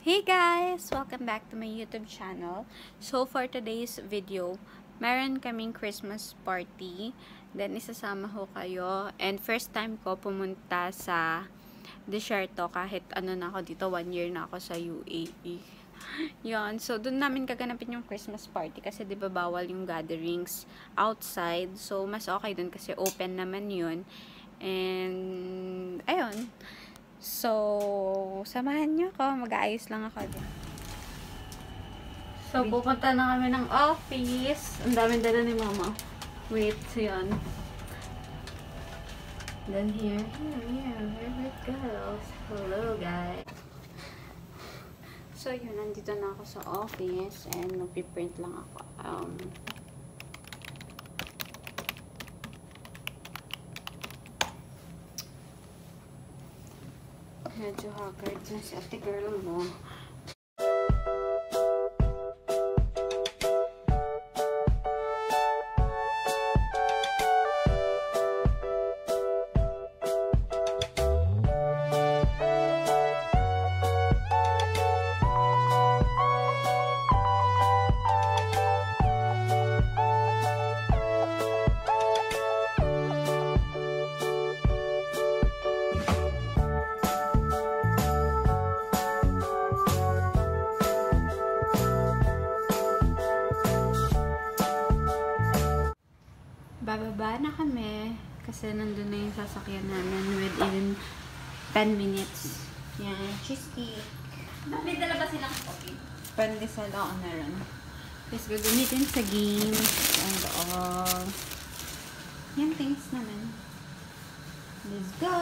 Hey guys! Welcome back to my YouTube channel. So for today's video, meron kaming Christmas party. Then isasama ko kayo. And first time ko pumunta sa Desyerto kahit ano na ako dito, 1 year na ako sa UAE. Yon. So doon namin gaganapin yung Christmas party kasi 'di ba bawal yung gatherings outside. So mas okay doon kasi open naman yun. And ayun. So, samahan nyo ako. Mag-aayos lang ako din. So, pupunta na kami ng office. Ang daming dala ni mama. Wait, yun. Then here it goes. Hello, guys. So, yun. Nandito na ako sa office. And magpiprint lang ako. Medyo haggard na si ate girl mo. Bababa na kami kasi nandun na yung sasakyan namin within 10 minutes. Yan, cheesecake. May dala ba silang coffee? Pandesal ako meron. Tapos gagamitin sa games and all. Yan, things naman. Let's go!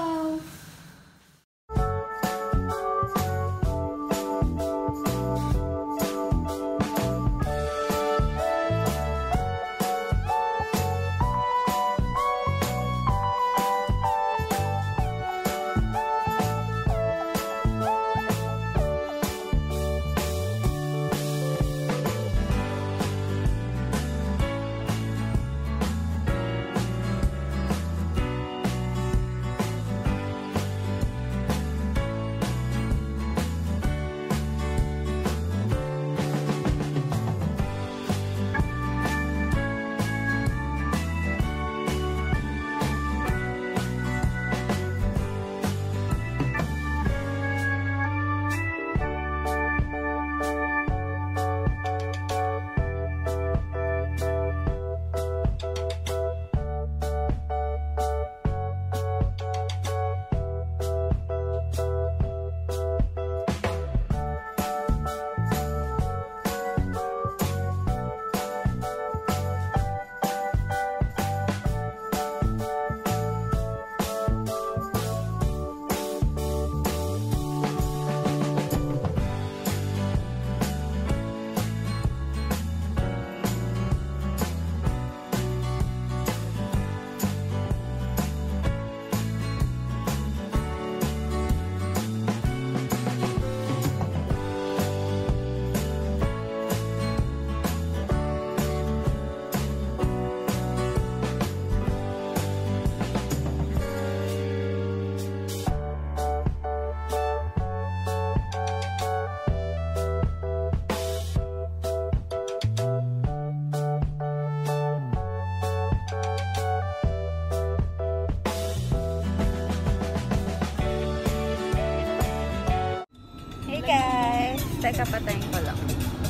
Guys, teka patayin ko lang.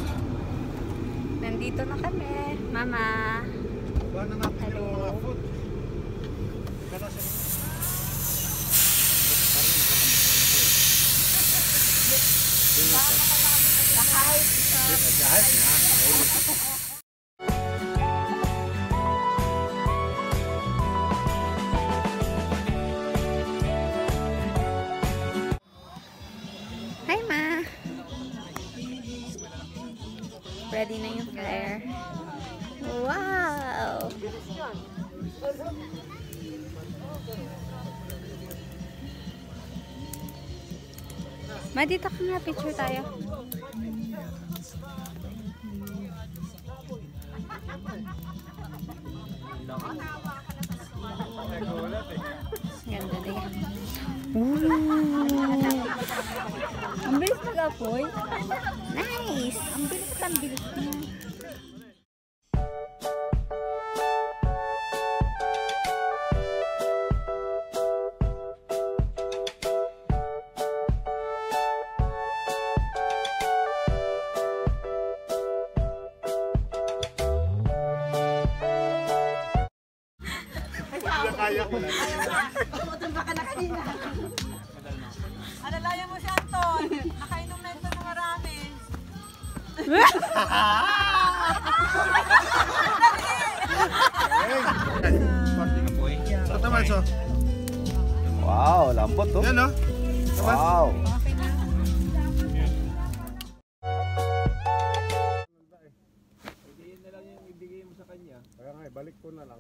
Nandito na kami. Mama. Hello. Ready na yung flare. Wow! Ma, dito ka nga. Picture tayo. Ganda din. Ang bilis nag nag-apoy? Nice! Ang bilis niya. Kaya ko lang. Tumutulba ka na kanina. Alalayan mo si Anton. Nakainom na ito ng marami. Sarap naman, so. Wow, lambot to. Yan, no? Wow. Hindi na lang yung ibigay mo sa kanya. Kaya nga, balik ko na lang.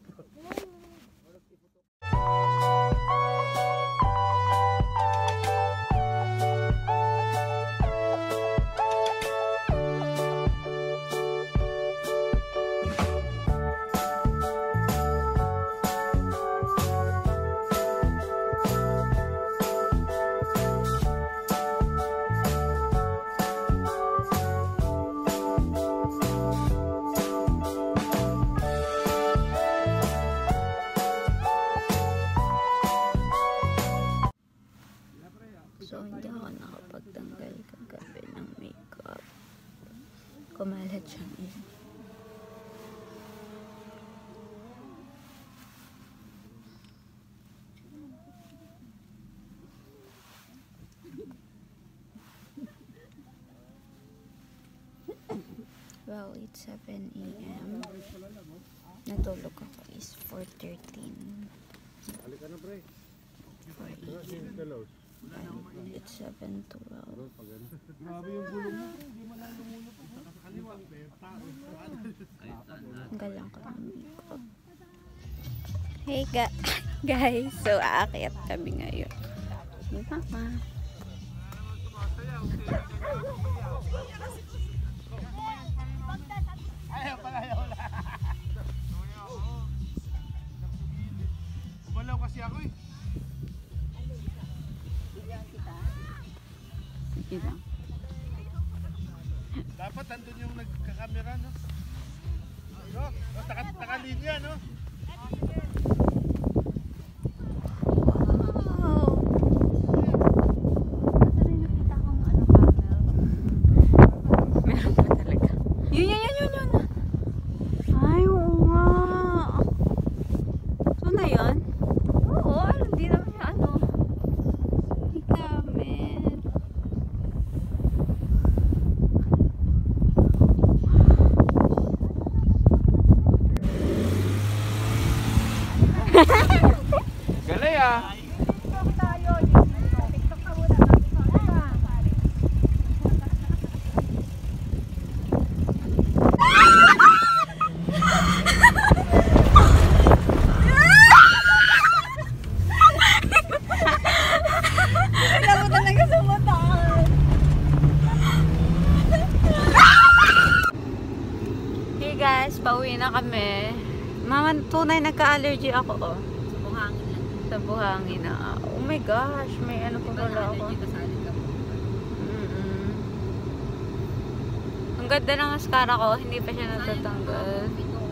So, hindi ako nakapagtanggal kagabi ng makeup. Kumalat siyang isa. Well, it's 7 AM. Natulog ako is 4:13. Balik ka na, pre. 4 It's 7:12. Grabe yung gulong mo. Hindi mo lang lumulot. Sa kaliwa. Galang ko ng makeup. Hey guys, so aakyat kami ngayon. Ni Mama. Ayaw pala, ayaw na. Umalaw kasi ako eh. Sige lang. Dapat andun yung nagkakamera, no? No? Takalinya, no? Wow! Meron pa talaga. Yun! Ay, oo nga! So na yun? Oo, hindi naman yung ano. May camera. Galay ah. Alam mo talaga sa mata. Hey guys, pauwi na kami. Mama, tunay nagka-allergy ako, oh. Sa buhangin lang. Sa buhangin na. Oh my gosh, may ano pa pala ako. Ang ganda ng mascara ko, hindi pa siya natatanggal.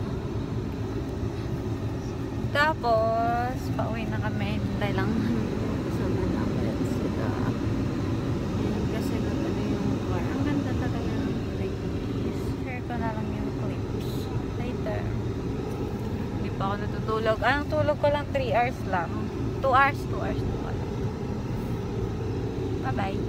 Tapos, pauwi na kami. Hintay lang kasama namin sila. Ayan, kasi ano yung car. Ang ganda talaga ng place. Share ko na lang yung clips. Later. Hindi pa ako natutulog. Anong tulog ko lang? 3 hours lang. 2 hours. 2 hours na pala. Bye-bye.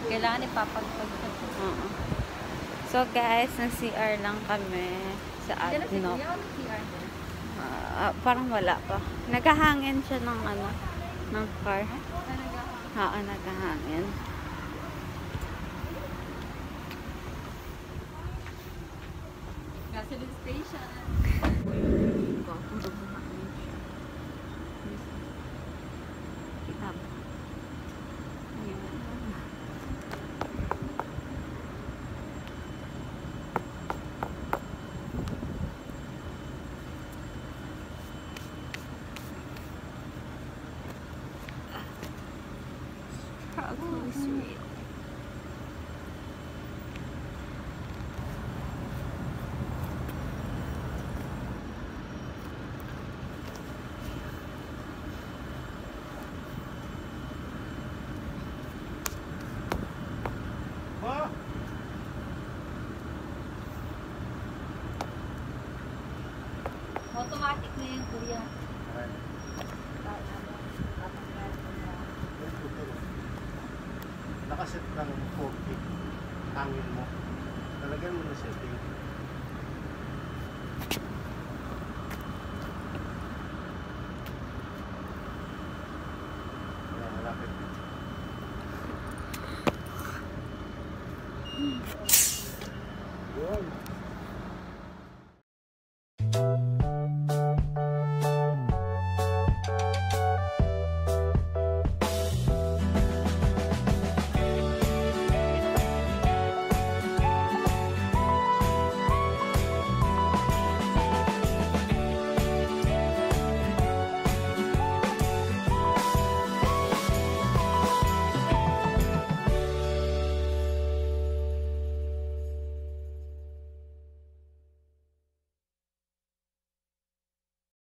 Kailangan ipapagpag. Oo. So guys, na-CR lang kami sa Adnok. Parang wala pa. Naghahangin siya ng ano, ng car. Oo, naghahangin. Gasoline station. Probably sweet. Ba? Automatic na yun, kuya. Nakaset ng 40 hangin mo. Talagyan mo na setting.